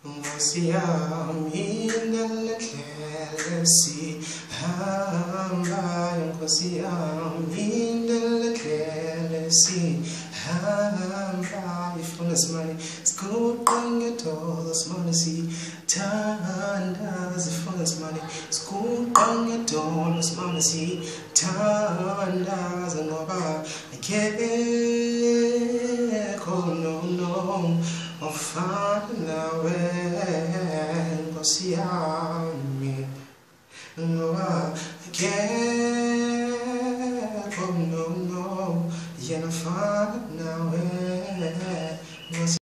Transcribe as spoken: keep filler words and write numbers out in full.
Ngosiyami ndaletlelesi hamba Ngosiyami ndaletlelesi hamba Ifuna simani sikuqanga todo simani si tanda Ifuna simani sikuqanga todo simani si tanda Ngoba akekho no no ofana nawe Nkosi yami ngoba akekho no no yena ofana nawe.